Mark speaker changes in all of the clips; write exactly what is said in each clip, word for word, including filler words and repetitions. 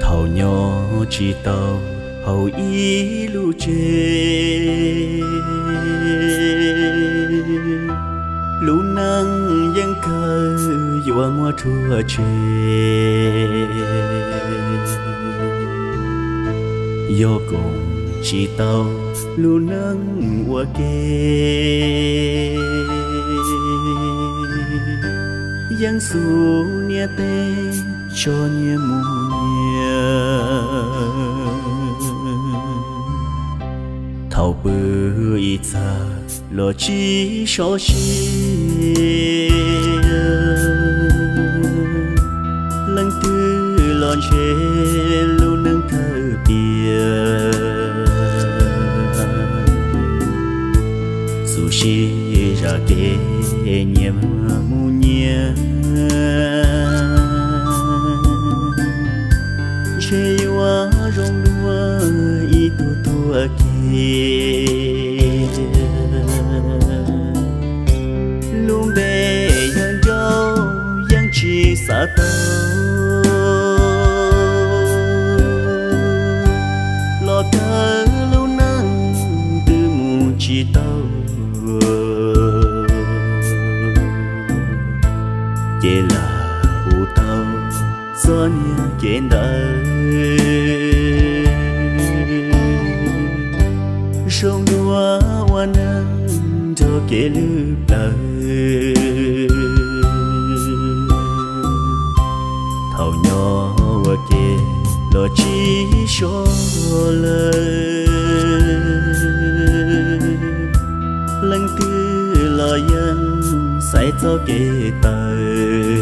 Speaker 1: thầu nhỏ chỉ tàu hầu ý lu chê lu nắngยังเคยอยู่มัวทั่วเชโยกงchỉ tàu lu nắng qua kêยังสู่เนียเตcho nhẹ mù nhẹ thầu bự ít xa lo chỉ so chi lần thứ lon chê lu nâng thơ bia dù chi ra kê nhẹ mù nhẹ chê hoa rong đua y tu tu kia luôn bề yang dâu yang chỉ xa tao lo cả lâu nắng từ mù chỉ tao chê là u tao gió nia kén đời sông đua hoa nắng cho kể lưu đời thầu nhỏ qua kê lo chỉ cho lời lần thứ lo dân sai cho kể đời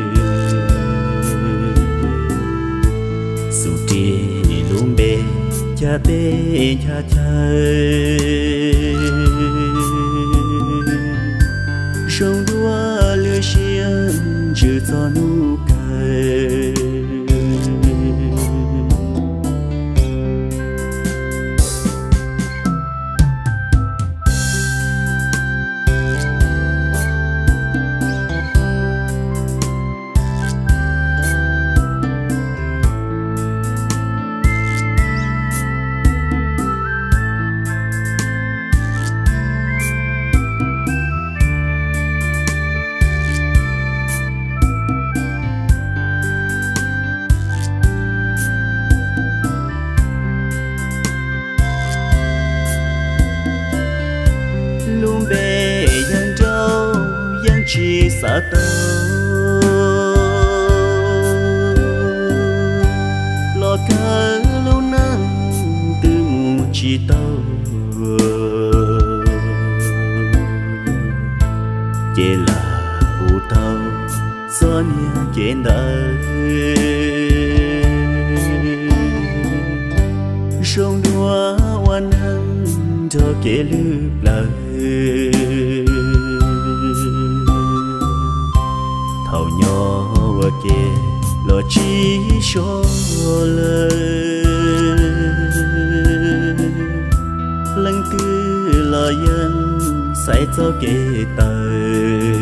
Speaker 1: dù đi luôn bê cha tê cha chơi sông đua lửa xiên chưa cho nụ cười luôn bề yang trâu yang chỉ xa tao lo cả lâu nắng từ mù chỉ tao chê là u tao gió nia kén đời sông đua hoa nắng cho kể lưu lời thầu nhỏ qua kê lo chỉ cho lời lần thứ lo dân sai cho kể đời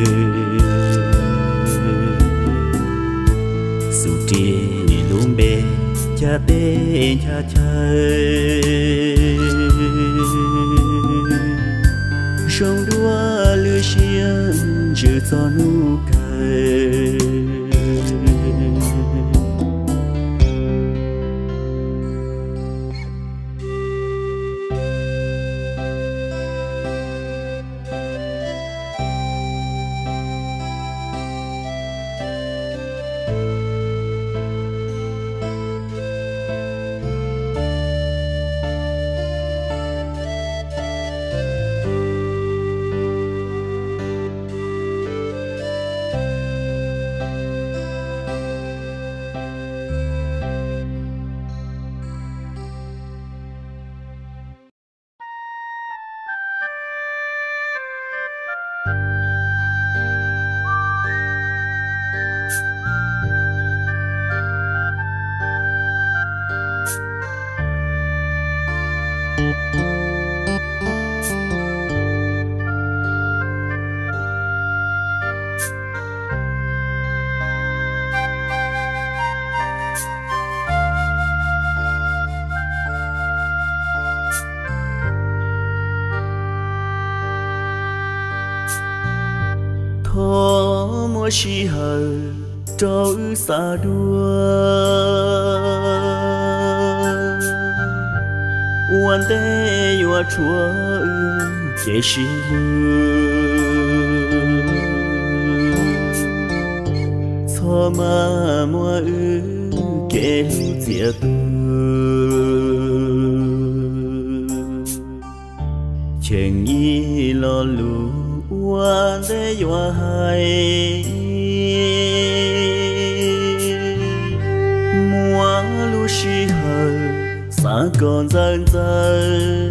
Speaker 1: dù đi luôn bê cha tê cha chơi sông đua lửa xiên chưa cho nụ cười mua chi hờ trâu xa đua quan tế yo chúa chế chi cho mà mua ư kể lưu diệt chừng y lo lù quan tế yo hay mua lu chi hờ xa còn dân dân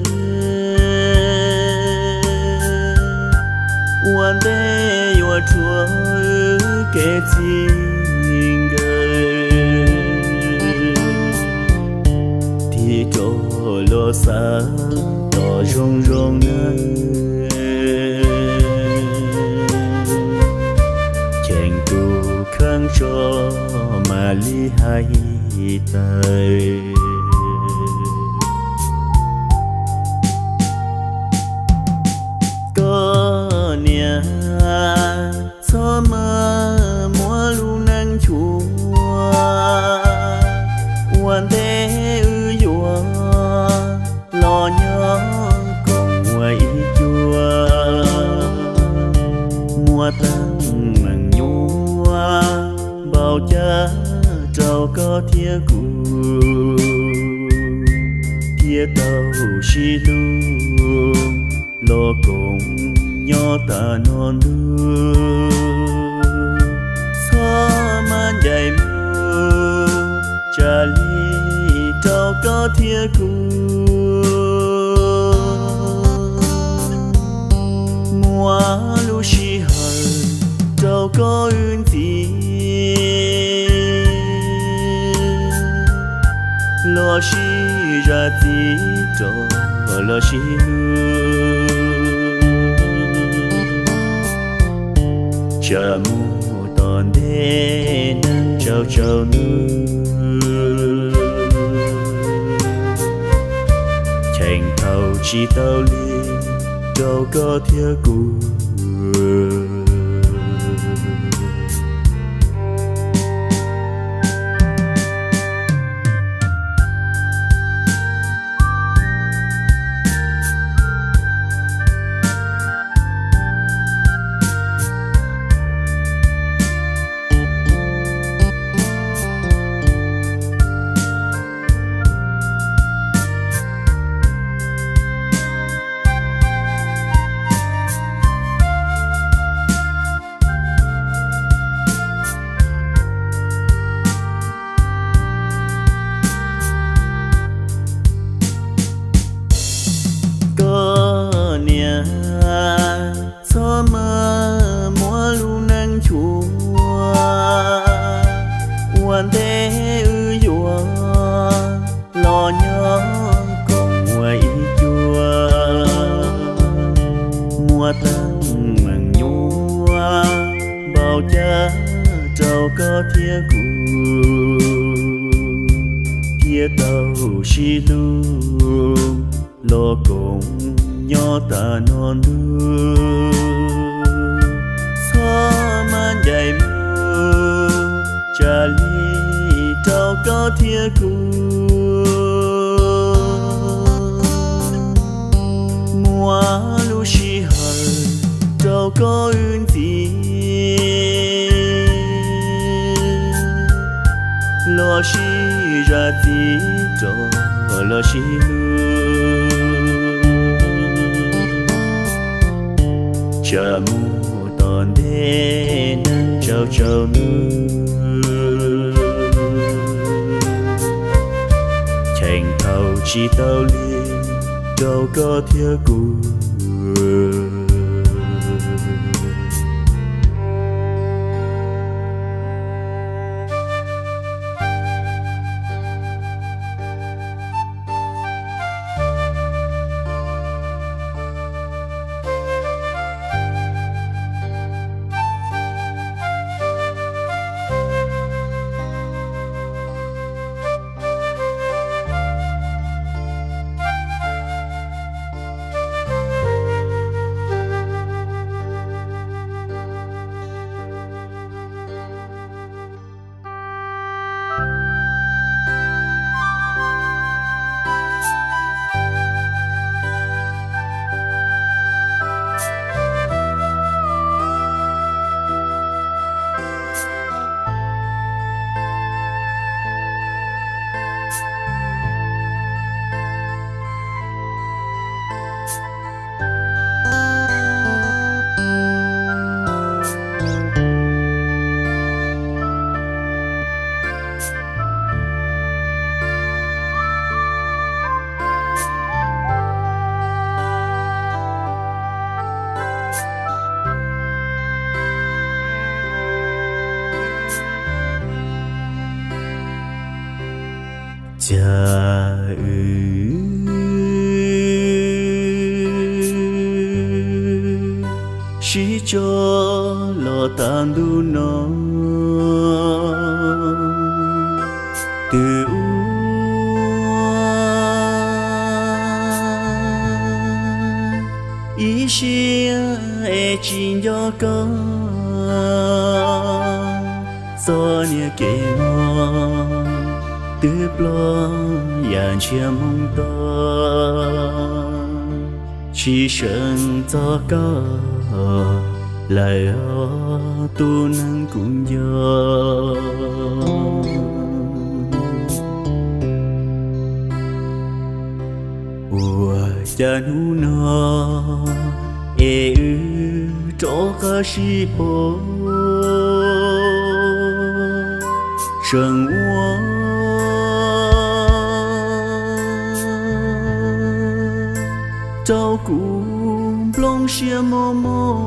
Speaker 1: quan tế yo chúa kể tình thì chỗ lo xa to rong rong chàng tu khăn cho mà li hay tay có nhà cho mà mua lu nắng chua quan thế ư dùa lo nhớ còn ngoài chua mua tăng mừng nhua bao cha trâu có thia cụ thia tàu chi lu lo cùng nhỏ ta non đưa sao man dày mưa cha ly trâu có thia cụ mua lu chi hờ trâu có ươn gì lo chi ra tí trâu lo chi hương chờ mù toàn đê nắng trao trao nước chành thầu chỉ tao li đâu có thiếu cụ cho mà mua lu nắng chua quan thế ư dùa lo nhớ còn ngoài chua mua tăng mừng nhua bao cha trâu có thia cụ thia tàu chi lu lo cùng nhỏ ta non đưa sao man dày mưa cha ly trâu có thia cụ mua lu chi hờ trâu có ươn gì lo chi ra tí trâu lo chi hương chờ mù toàn đê nắng trao trao nước chành thầu chỉ tao li đâu có thiếu cụ cha ư chỉ cho lo tan du nó từ ý chí e chín cho con do nhớ kể ngon từ lo dàn chia mong to chỉ sơn cho có lại tu năng cũng do ua cha nu nó e ư cho cả si bố sân ua cháu cũng plong xia mò mò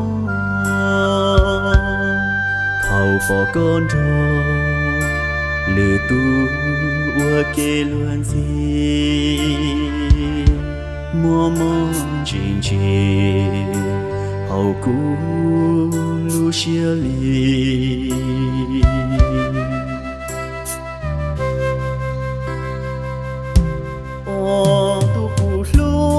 Speaker 1: thầu bỏ con trò lừa tu ua kê luôn gì mò mò trình chê hầu cũ lu xia li ô tu phụ lu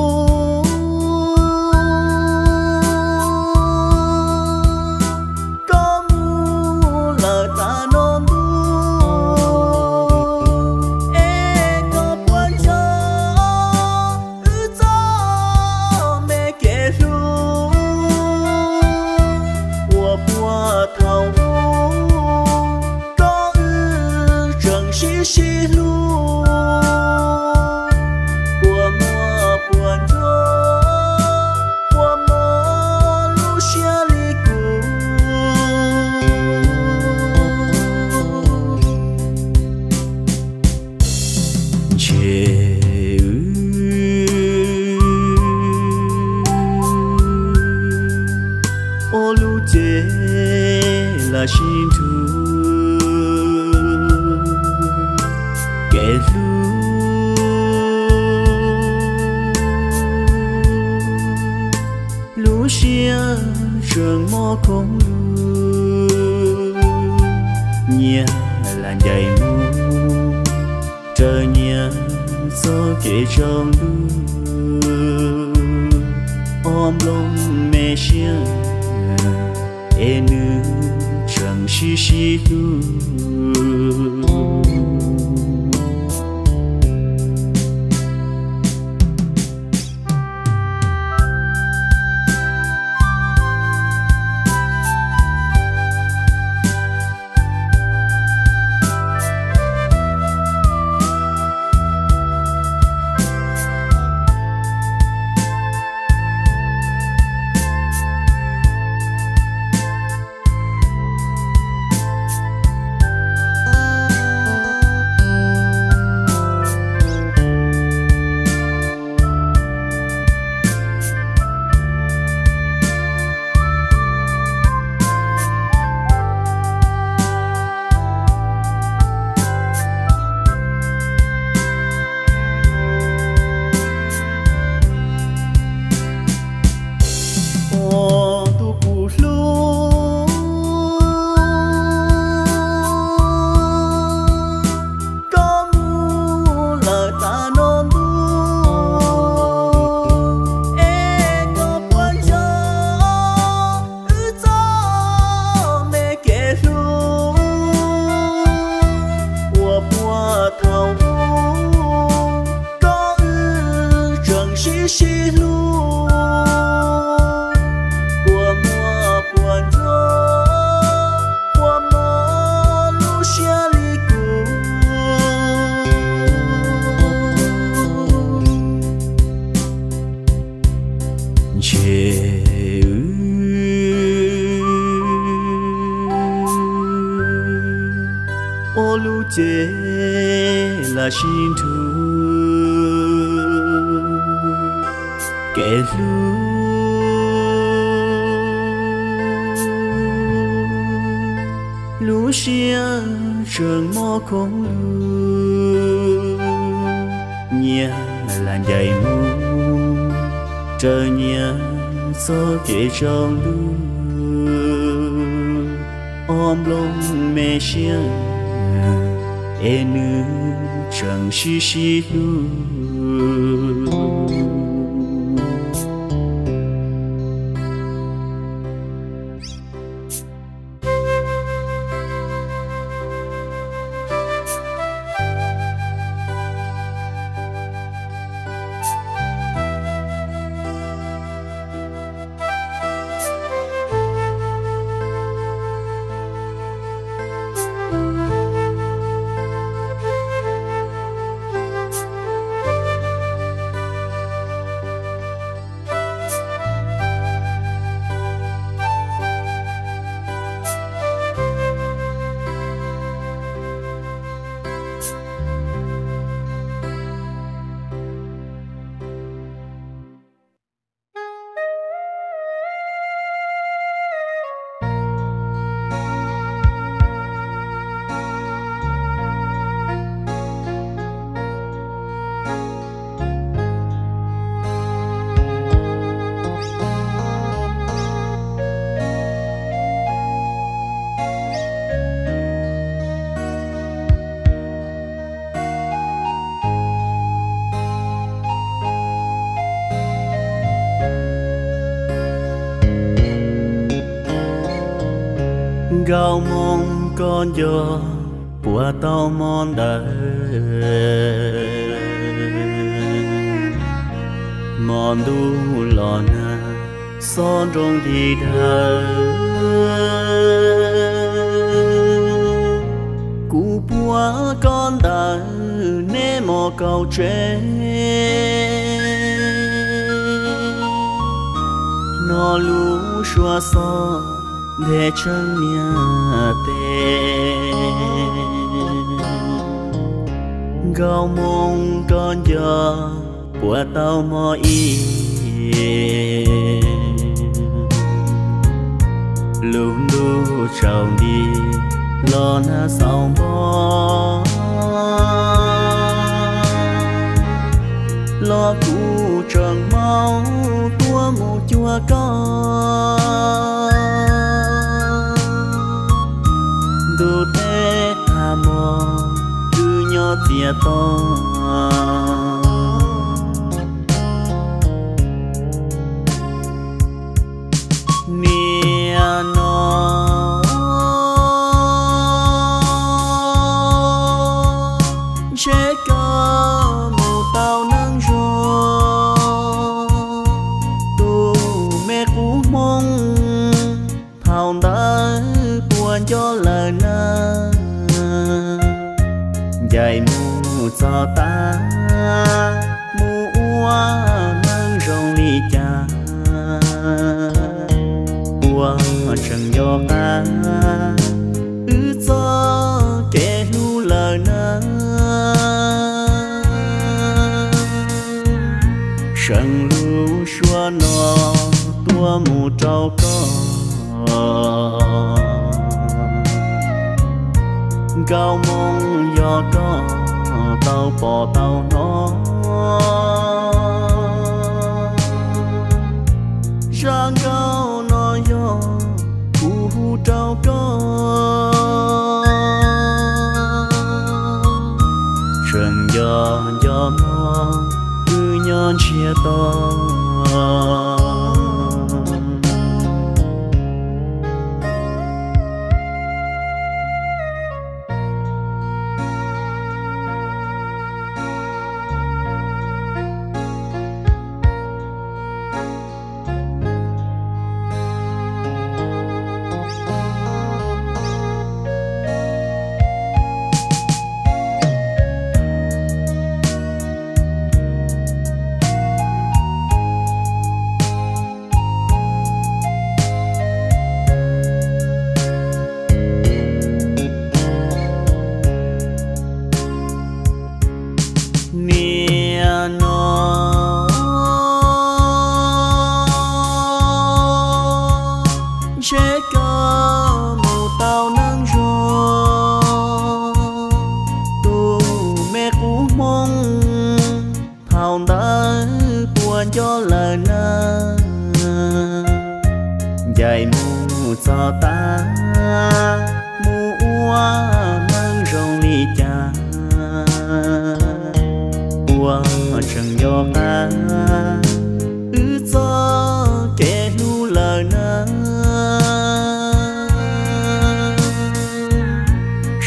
Speaker 1: xí lu của mùa buồn trôi của mùa lu xia li cu chê ô lu chê là xin thu lu xia trường mò không lu nhà là dày mu trời nhà gió kể trong lu ôm lông mẹ xia e nữ chẳng xí xí lu xí lu của mùa buồn trôi của mùa lu xia li cu chê ô lu chê là xin thu kể lu lu xia trường mò không lu nhia là dày mu trời nhia số kể trong lu ôm lông mê xiên e nữ chẳng xí xí lu gạo mong con gió của tao mòn đời mòn đu lò na son trong thì đời cú búa con đời nê mò cầu tre nó lú xóa xóa để chân nhà tê gạo mong con gió của tao mò y lúc lúc trào đi lo na sao bó lo cũ tròn máu tua một chua con đồ tê hà mò cứ nhỏ tia to nia nó chế cơ một tàu nắng gió tu mẹ cũ mong thao đã buồn cho lời na dạy mù cho ta mù hoa nắng rong ly cha qua chẳng do ta ư cho kẻ nu lời na chẳng lưu xua nó tua mù trâu có gạo mong do có tao bỏ tao nó rang gạo nó do cú trao có trường do do mò cứ nhon chia to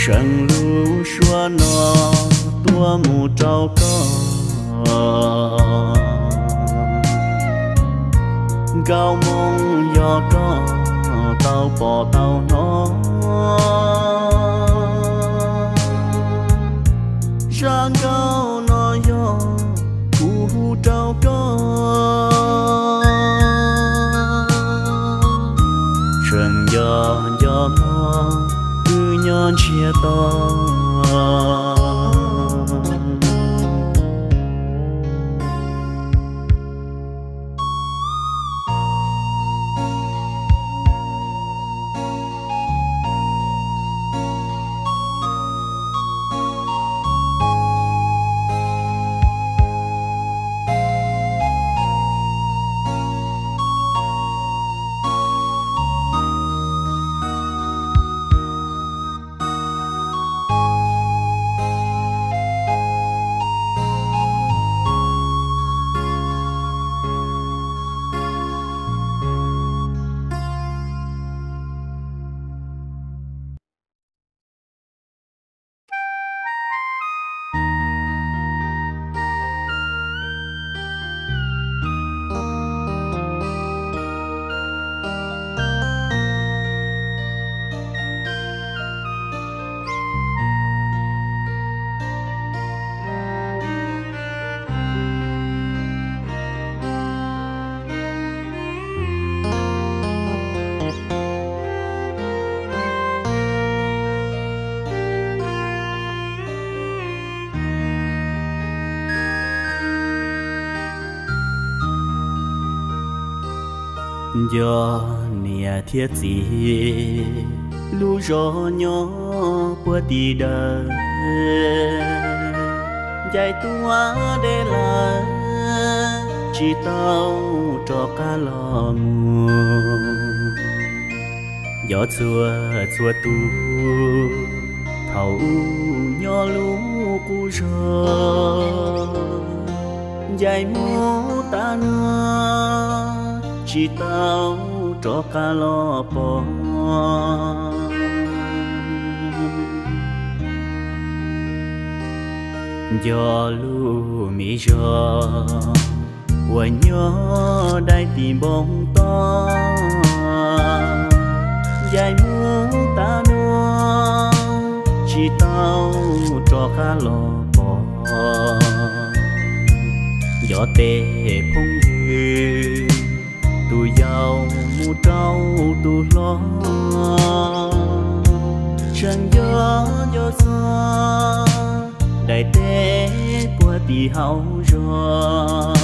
Speaker 1: sân lưu xua nó tua mù trâu có gao mong do có tao bỏ tao nó ra gao nó do u trâu có sân do do nó cứ nhon chia to do nia thiết gì lu gió nhỏ qua đi đời dài tua để là chỉ tao cho cá lò mùa gió xua xua tu thầu nhỏ lú cu gió dài mô ta nữa chỉ tao cho cá lò bò gió lu mi gió và nhớ đại tìm bóng to dài muốn ta nữa chỉ tao cho cá lò bò gió tê phong dư tu giàu mu trâu tu lo chẳng gió gió xa đại tế qua tì hậu rồi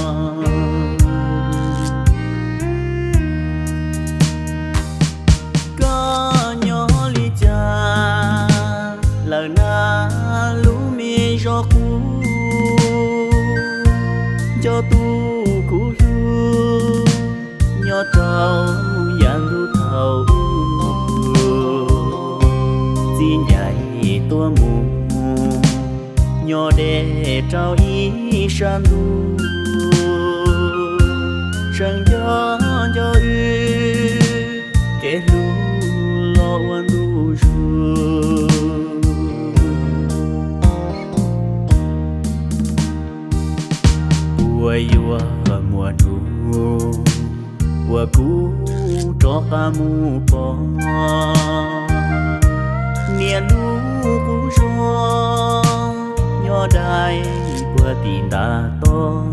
Speaker 1: có nhỏ li cha lời na lú mi gió cũ cho tu cũ lu nhỏ trâu yang lu thầu xin dạy tua mù nhỏ để trao ý san lu sang gió gió ư kể lu lo quan lu ru bùa yua mùa nu bùa cũ cho ta mu bò nia lu cũ gió nhỏ đai bữa tin đã to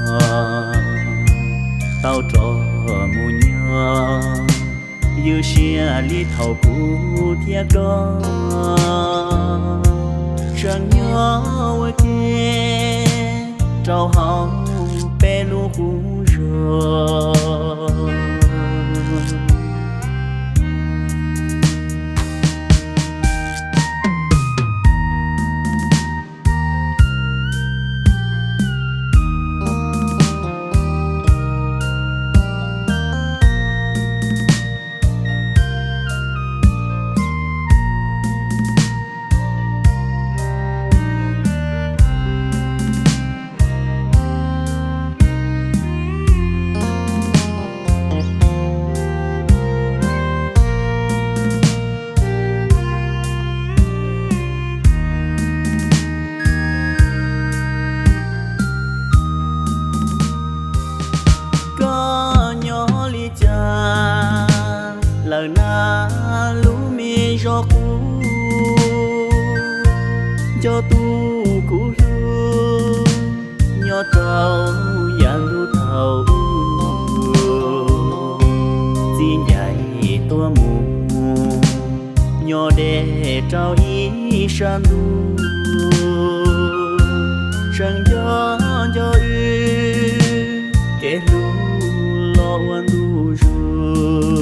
Speaker 1: tao cho mu nhớ như xia li thầu cũ thiệt đó chẳng nhớ với kia trao hồng bé lu cũ rồi cho cũ cho tu cũ lu nhỏ trâu dạng lu thầu xin dạy tua mù nhỏ để trao ý san du sang gió gió ư kẻ lu lo quan du ru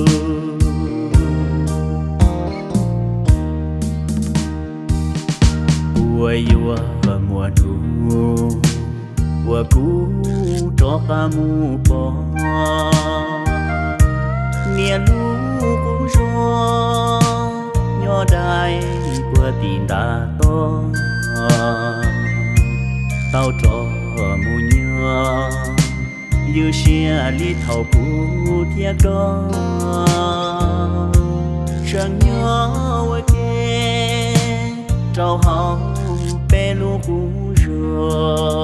Speaker 1: quay qua mùa thu qua cũ cho ta mu bỏ nia lu cũ gió nhỏ đai qua tin ta to tao cho mu nhớ như xia li thầu cũ thiệt đó sang nhớ qua kia trao hồng bé lu cũ rồi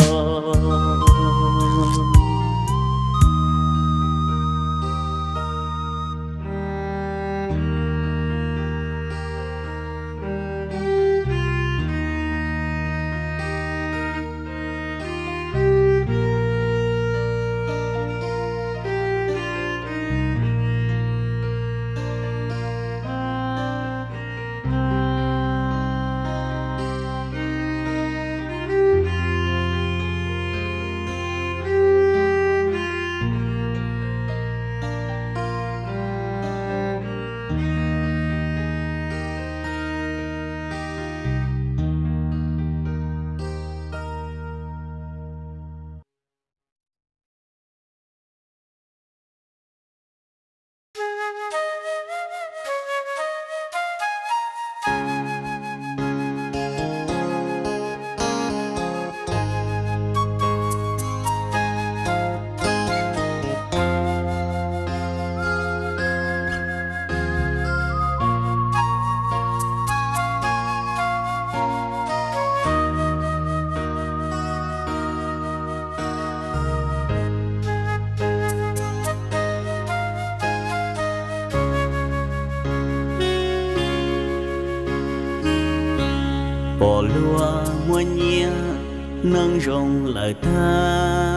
Speaker 1: bỏ lúa mua nhia nâng rồng lời ta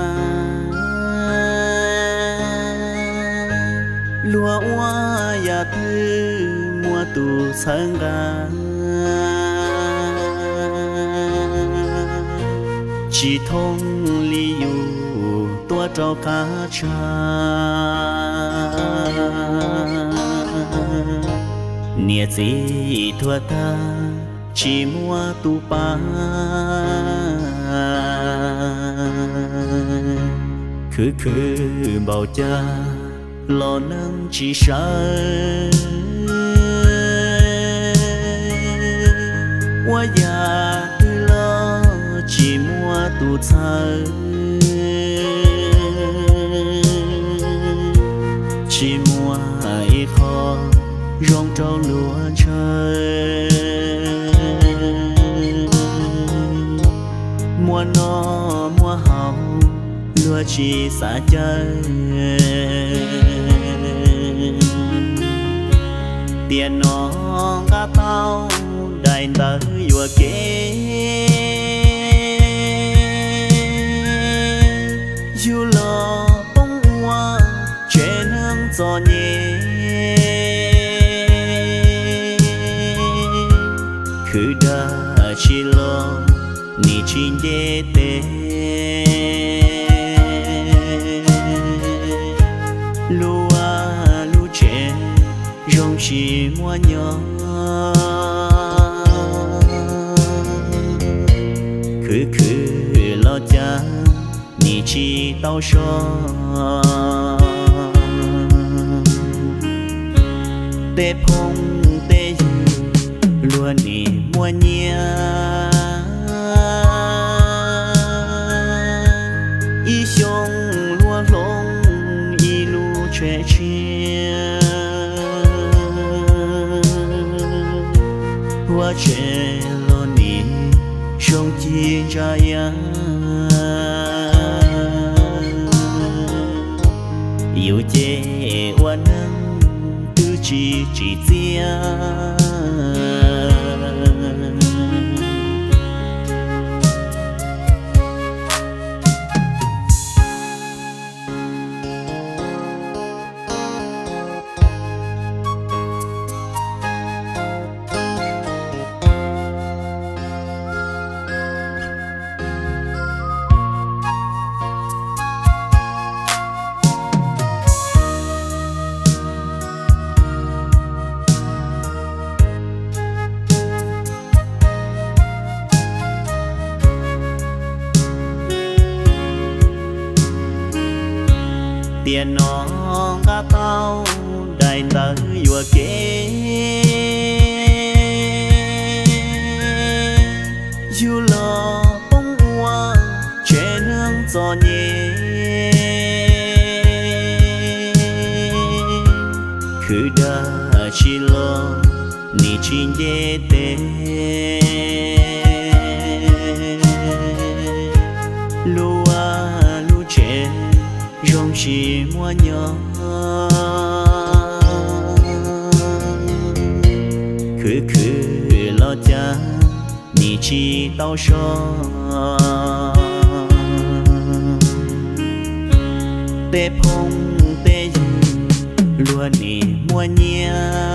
Speaker 1: lúa hoa ya tư mua tù sang ga chỉ thông li yu tua trao cá cha nia gì thua ta chỉ mua tu pa khứ khứ bảo cha lo nâng chỉ sai qua già tư lo chỉ mua tu sai chỉ mua ai khó rong trâu lúa chơi mua nó mua hậu lúa chỉ xa chơi tiền nó gà tao đầy tới vừa kế dù lo bông hoa trên hương gió nhẹ cứ đã chỉ lo ni chín đê tê lúa lúa trẻ rong chỉ mua nhỏ cứ cứ lo cha ni chỉ tao so tê phong tê lúa ni mua nhia y sông lúa lông y lúa trẻ chia hoa trẻ lo ni sông chi ra ya yêu chế hoa nắng tư chi chỉ chia tiền nó ngã tao đại tới vừa kế dù lo bông hoa che nương gió nhẹ cứ đã chỉ lo ni chỉ nhẹ tê lúa lúa trẻ rong chỉ mua nhỏ cứ cứ lo cha ni chỉ tao so tê phong tê lúa ni mua nhia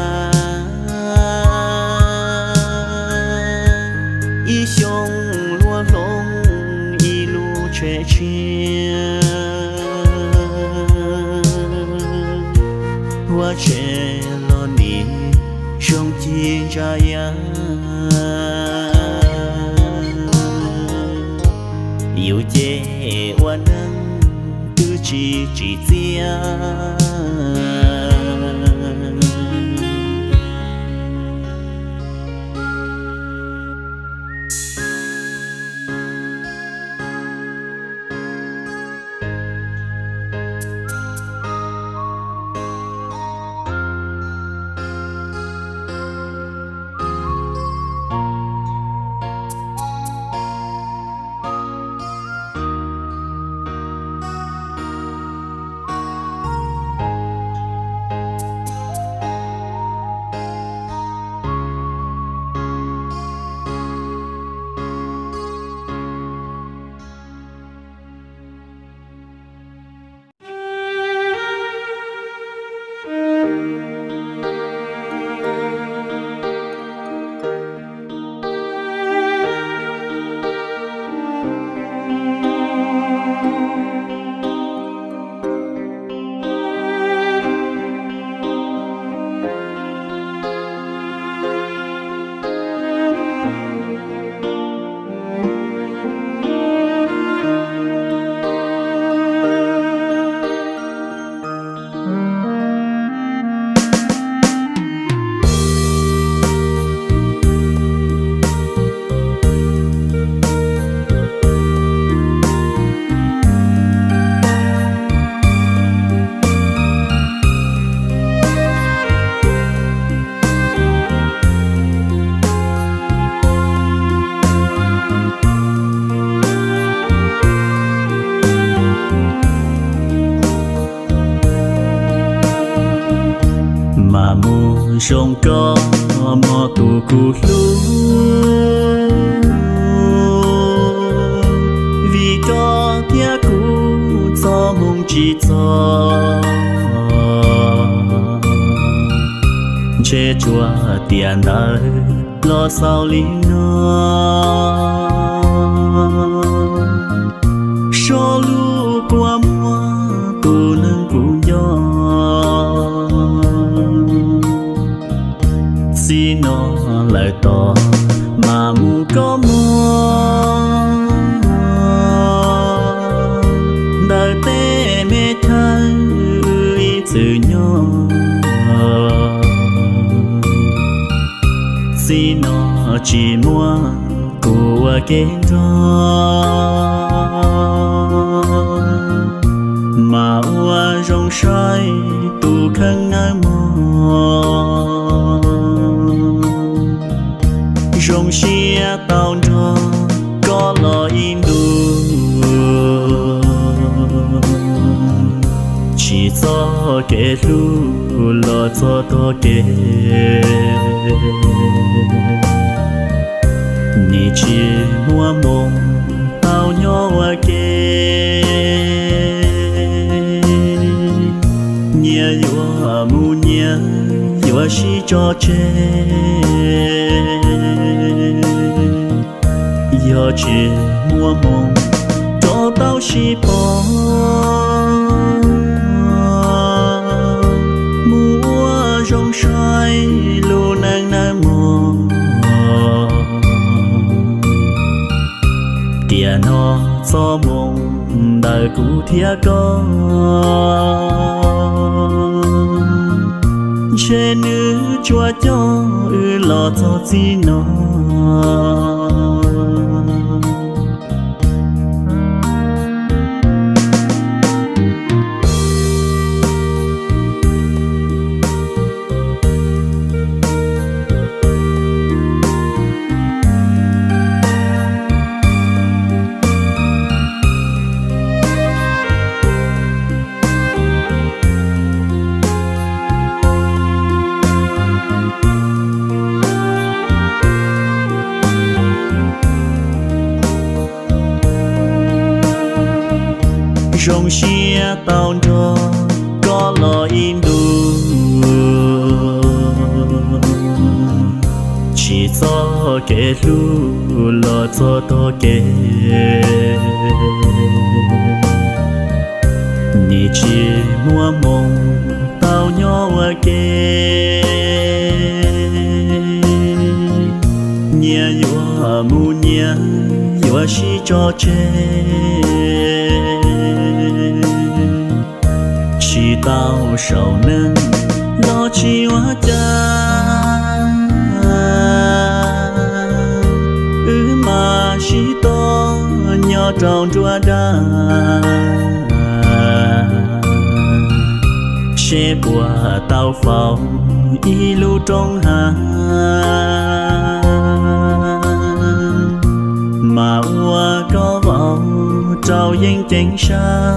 Speaker 1: y sông lúa lông y lúa trẻ chia hoa trẻ lo ni trong chi jaya yêu chế hoa nắng cứ chỉ chỉ chia mà mu sông có mò tù cù lú vì có thia cú cho mong chỉ cho che chua tiền đời lo sao lý nó số lu qua mua tù nâng cù gió xin nó lời to mà mu có mua đời tê mê thân ý từ nhỏ xin nó chỉ mua của cái đó mà hoa rong sai tu khăn ngai mò rong xia tao cho có lo in đu chỉ cho cái lu lo cho to cái ni chỉ mua mong tao nhỏ qua cái nhia yo mu nhia yo shi cho che yo chỉ mua mong cho tao shi bỏ mua rong sai lu nang nang mò tiền nó cho mong đời cụ thia con chế nữ chua cho ư lo cho gì nó trong xe tàu cho có lo in đủ chỉ cho kẻ lu lo cho to kẻ ni chỉ mua mong tao nhỏ kẻ nhia yua mu nhia yua chỉ cho chê chỉ tao sầu nâng lo chi hóa cha ư mà chỉ to nhỏ tròn chua đa xe bùa tao phòng y lưu trong hà mà ua có vòng trao danh chánh xa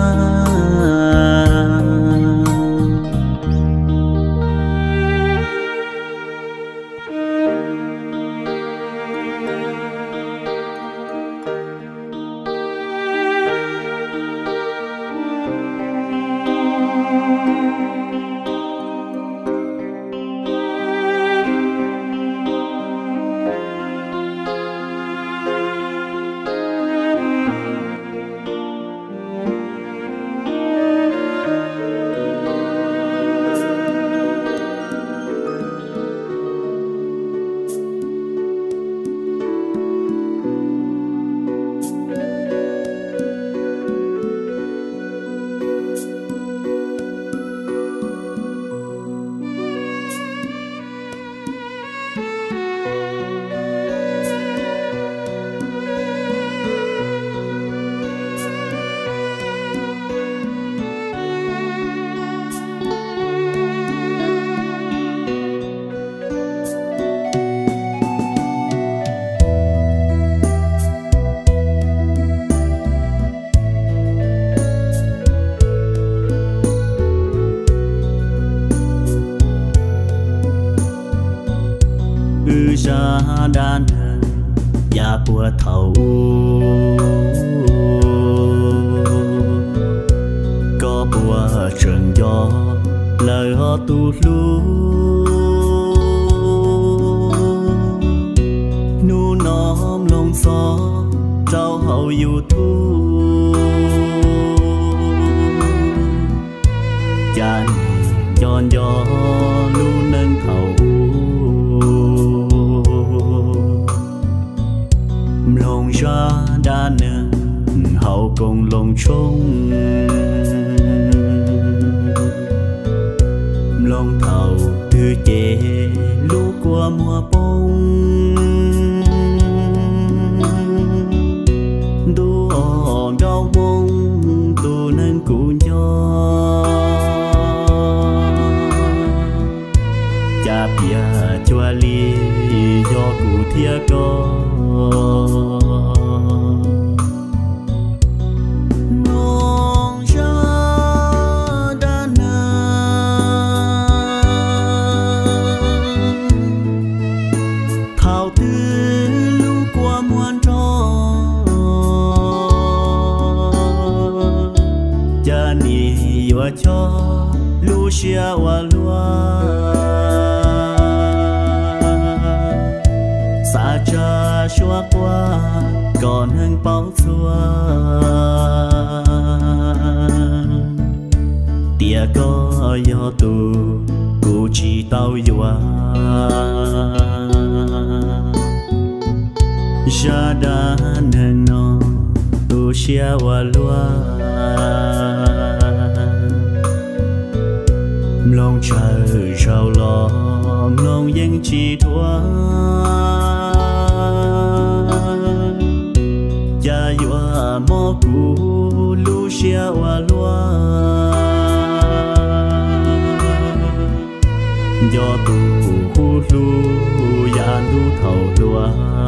Speaker 1: ra đan ya bùa thầu có bùa trường gió lời họ tu lu nu nóm lông gió trao hậu yêu thu chan giòn gió lu nâng thầu lòng ra đa nương hậu cùng lòng chung lòng thầu tư chế lũ qua mùa bông đu hòn đau bông tu nên cụ nhỏ cha bia chua li do cụ thia con cho Lucia wa lua xa cha xóa qua còn hơn bóng xua tia có yo tu cụ chỉ tao yua ra đã nên nó tu xia hoa loa lòng trời trào lò lòng yên chỉ thoa cha yua mô cú lu xia hoa loa do tu hu lu ya lu thầu loa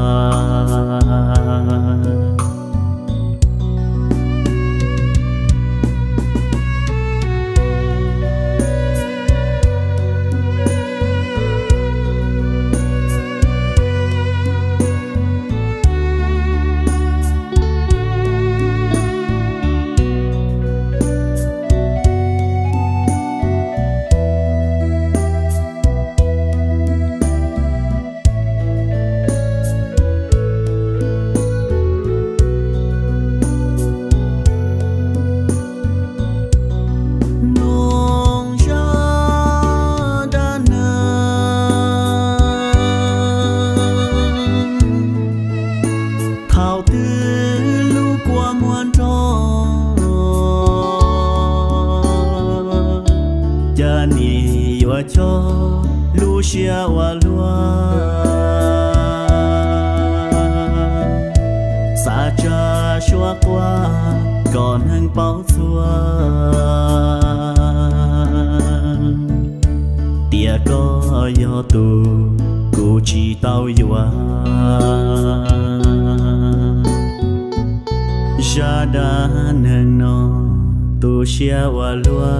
Speaker 1: cho lu xia hoa loa xa cha xóa qua còn hăng bao xua tia có yo tu cô chỉ tao yua ra đã nên nó tu xia hoa loa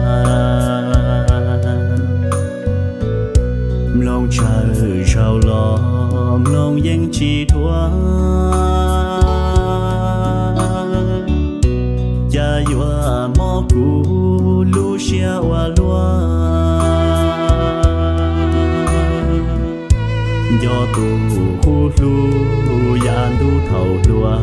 Speaker 1: lòng trời trào lò lòng yên chỉ thoa cha yua mô cú lu xia hoa loa do tu hu lu ya lu thầu loa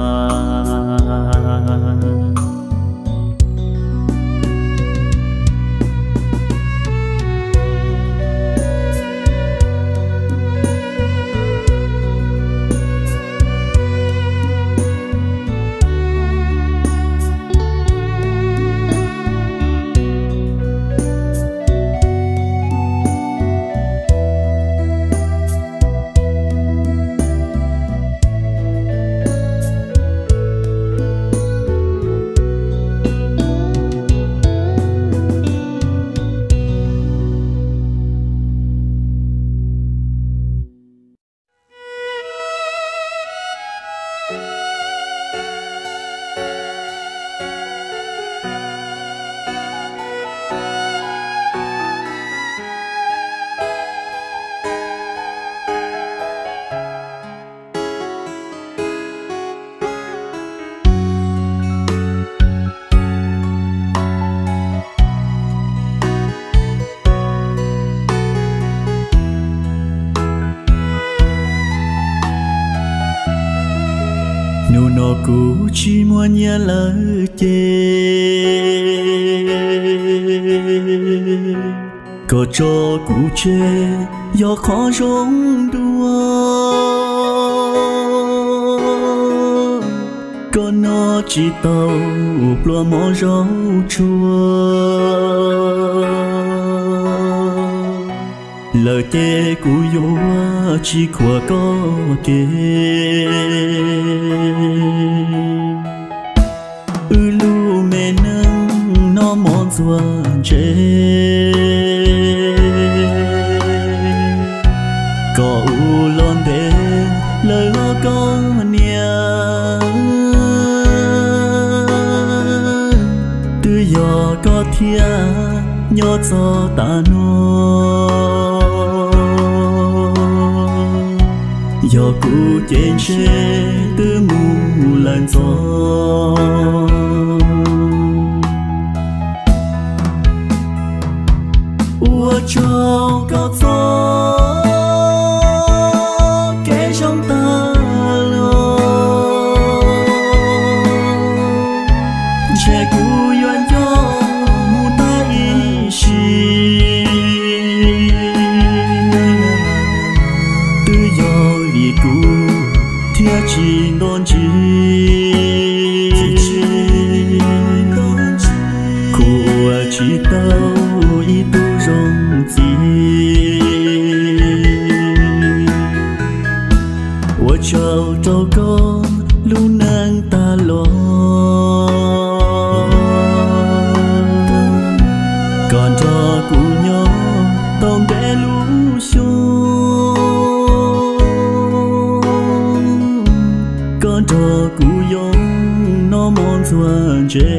Speaker 1: nụ nọ cũ chỉ muốn nhớ lời chê có cho cũ chê do khó rong đua có nó chỉ tàu plua mỏ rau chua lời chê của yo chỉ qua có kê ư lu mê nâng nó mòn xua chê có u lon đê lời hoa có nia tư yo có thia nhớ cho ta nó do cụ trên xe từ mù lần gió ua cho có gió kể trong ta lo che cụ yuan cho mù ta ý xì tư do vì cụ thia chỉ non chỉ trâu trâu con lu nang ta lo còn cho cụ nhỏ tông bé lũ xuống còn cho cụ yong nó mòn xuân chế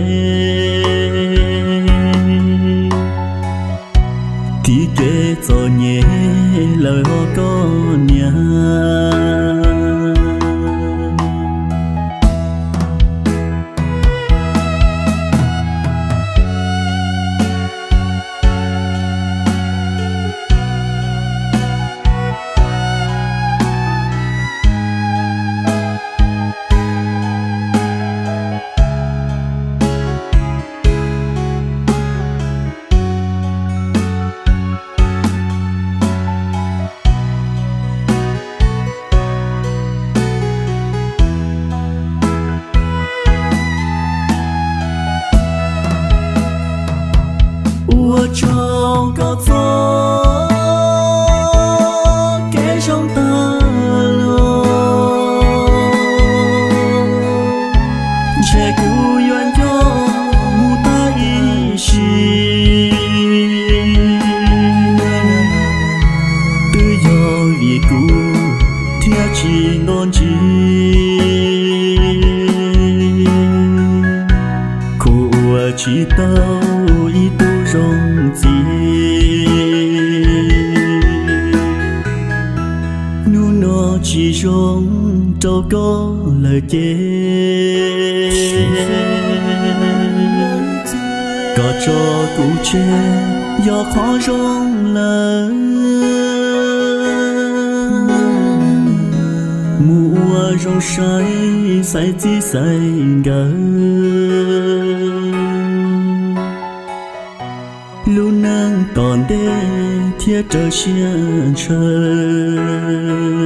Speaker 1: thì kể cho nhẹ lời họ con nhà cho có gió kể trong ta lo trẻ cũ yoan yo mu ta y shi tư yo vì cũ thia chỉ non chi cụ chỉ tao y tu rong gì nu nó chỉ rong đâu có lời chê có cho cụ chê do khó rong lời mùa rong say say chỉ say gờ lu nang tòn đê thiết trở xiên trời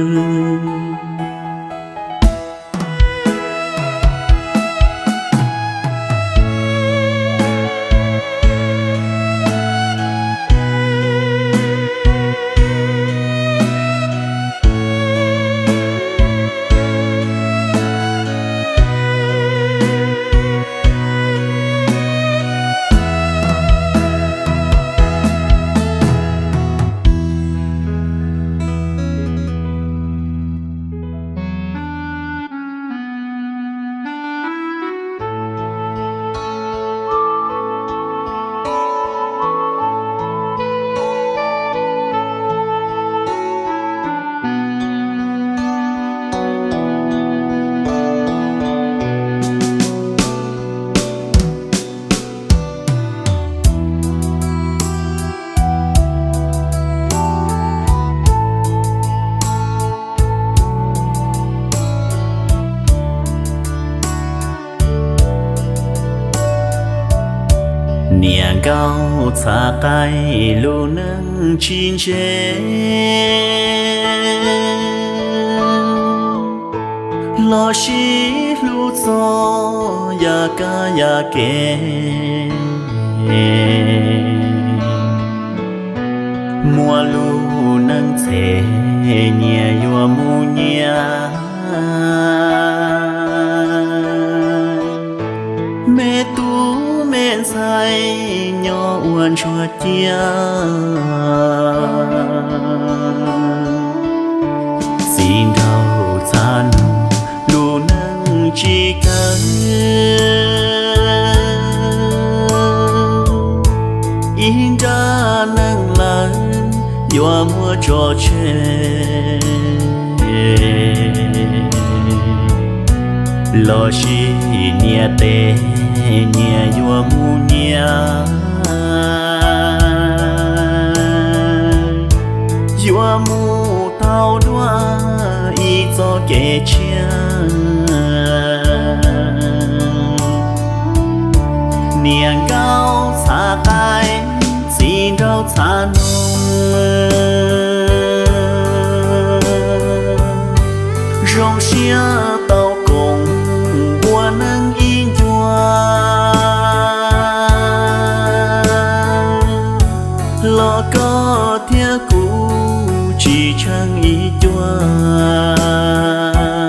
Speaker 1: niềng cao xa tay lu nâng chín chế lo xí lu cho ya ca ya kê mùa lu nâng thế nhẹ yua mu nhẹ mẹ tu mẹ say nhỏ uốn chuột chia xin đầu than lu nâng chỉ cần in ra nâng lần yua mua trò chơi lo xí nhẹ tê nhẹ yua mu nhẹ yua mu tao đoa y cho kẻ chia niềng cao xa tay xin đâu xa nông rong xia tao cùng bùa nâng in chua lo có thia cũ chỉ chẳng ý chua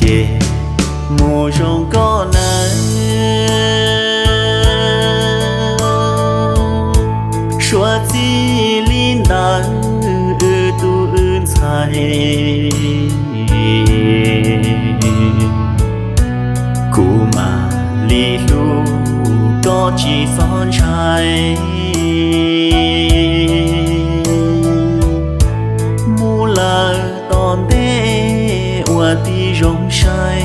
Speaker 1: chê mùa rong có nắng xóa chi linh đàn ư tu ươn sai cú mà li lu có chỉ son trai mu là tòn đê qua ti rong say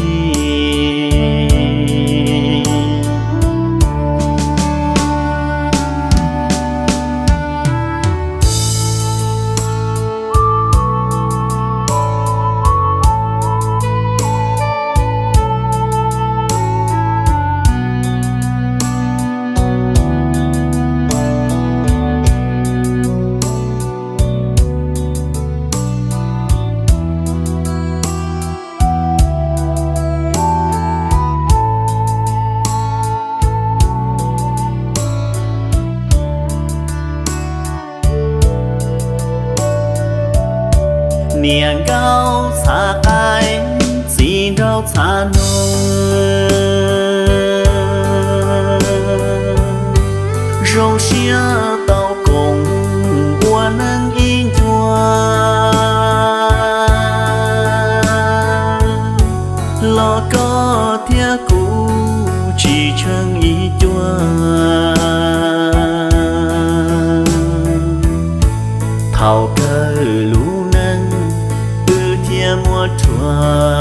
Speaker 1: niềng cao xa ai xin đâu xa nô rong xia tàu cùng qua nâng in chua lo có thia cũ chỉ chẳng ý chua thảo cơ lũ mùa chua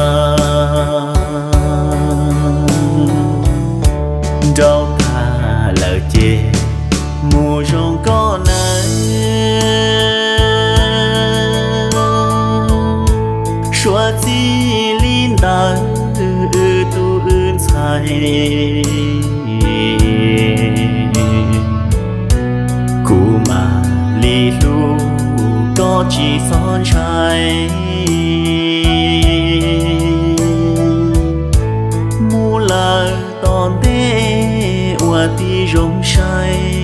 Speaker 1: đâu ta lời chê mùa rong có nắng xóa chi linh đàn ư tu ươn sai cú mà li lu có chỉ son trai mu là tòn đê qua ti rong say